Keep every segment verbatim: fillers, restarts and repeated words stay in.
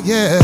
yeah.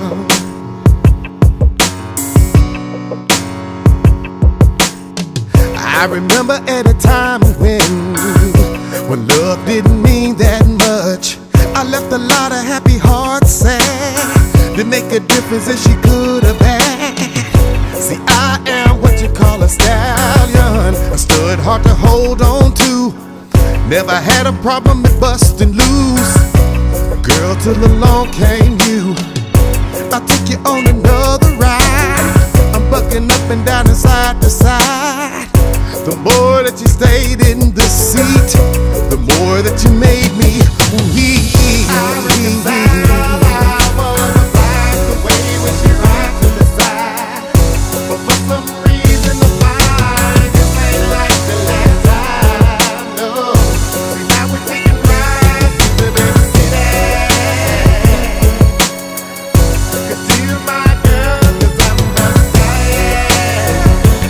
I remember at a time when, when love didn't mean that much. I left a lot of happy hearts sad. Didn't make a difference if she could have had. See, I am what you call a stallion. I stood hard to hold on to. Never had a problem with busting loose. Girl, till along came you. I'll take you on another ride. I'm bucking up and down and side to side. The more that you stayed in the seat, the more that you made me weak. I reconcile, I wanna find the way when she rides to the side. But for some reason the fire just ain't like the last time, no. See, now we're taking rides to the big city. Conceal my girl, cause I'm upset.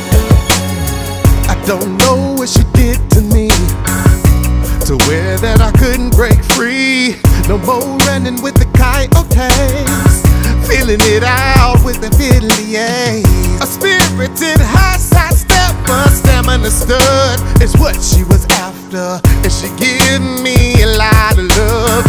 I don't know what she did to me, to where that I couldn't break free. No more running with the coyotes, feeling it out with the fiddly A's. A spirited high side stepper, stamina stud is what she was after. And she give me a lot of love.